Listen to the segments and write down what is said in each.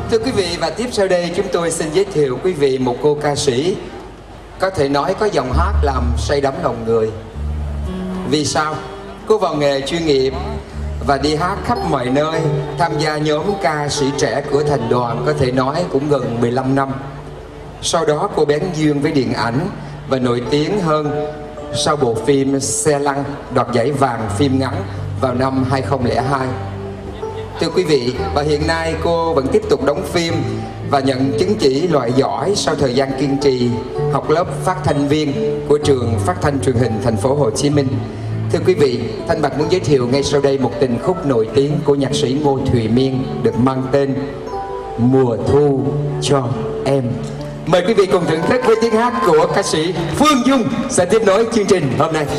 Thưa quý vị, và tiếp sau đây chúng tôi xin giới thiệu quý vị một cô ca sĩ có thể nói có giọng hát làm say đắm lòng người. Vì sao? Cô vào nghề chuyên nghiệp và đi hát khắp mọi nơi, tham gia nhóm ca sĩ trẻ của thành đoàn có thể nói cũng gần 15 năm. Sau đó cô bén duyên với điện ảnh và nổi tiếng hơn sau bộ phim Xe Lăn đoạt giải vàng phim ngắn vào năm 2002. Thưa quý vị, và hiện nay cô vẫn tiếp tục đóng phim và nhận chứng chỉ loại giỏi sau thời gian kiên trì học lớp phát thanh viên của trường phát thanh truyền hình thành phố Hồ Chí Minh. Thưa quý vị, Thanh Bạch muốn giới thiệu ngay sau đây một tình khúc nổi tiếng của nhạc sĩ Ngô Thùy Miên được mang tên Mùa Thu Cho Em. Mời quý vị cùng thưởng thức với tiếng hát của ca sĩ Phương Dung sẽ tiếp nối chương trình hôm nay.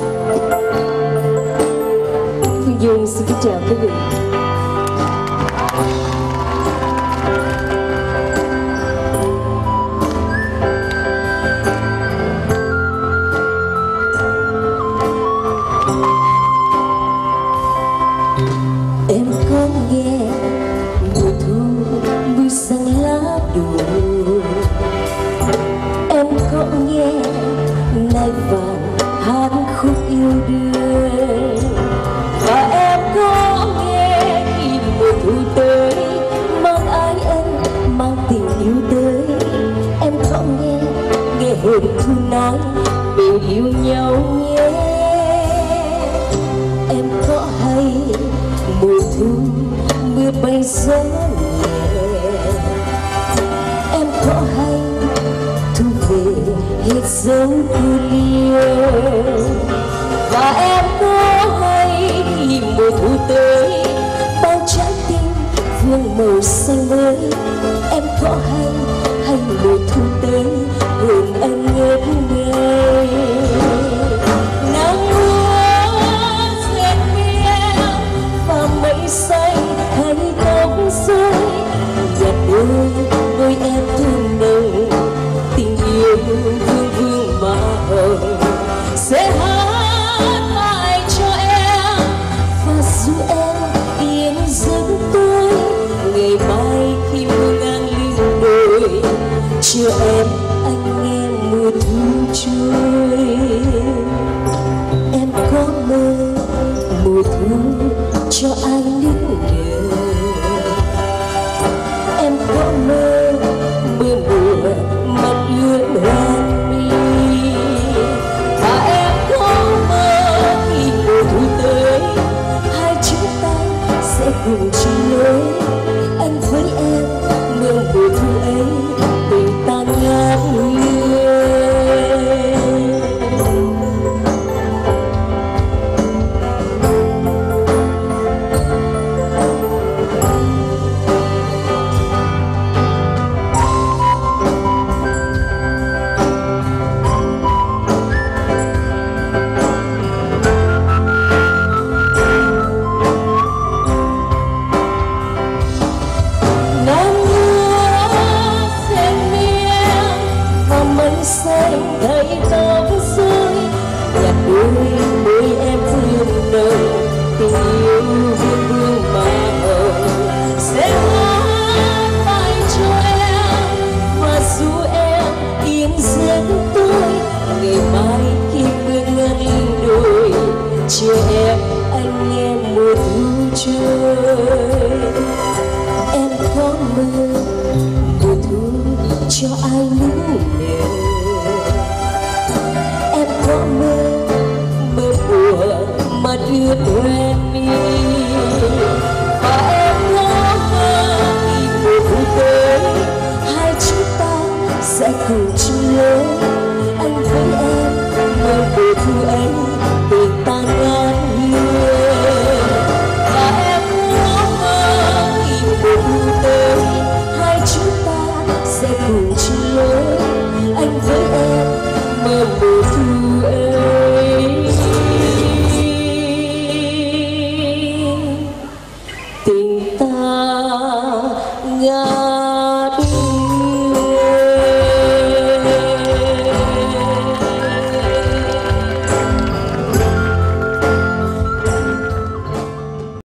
Phương Dung xin kính chào quý vị. Em có nghe mùa thu mưa xanh lá đổ, em có nghe nai vàng hát khúc yêu đương, và em có nghe khi mùa thu tới mang ái ân mang tình yêu tới. Em có nghe hồn thu nói mình yêu nhau nhé. Em có hay mùa thu mưa bay gió nhẹ, em có hay thu về hết dấu thu liêu, và em có hay khi mùa thu tới bao trái tim vương màu xanh mới. Em có hay mùa thu tới hồn anh ngất ngây. Xanh hay tóc rơi nhạt đôi em thương nồng, tình yêu vương vương mà hồng sẽ hát lại cho em và dù em yên giấc tôi. Ngày mai khi mưa ngang lưng đồi chờ em anh nghe mùa thu trôi. Em có mơ mùa thu cho anh đến đời, em có mơ mưa mùa mặt ướt hoang mi, và em có mơ khi mùa thu tới hai chúng ta sẽ cùng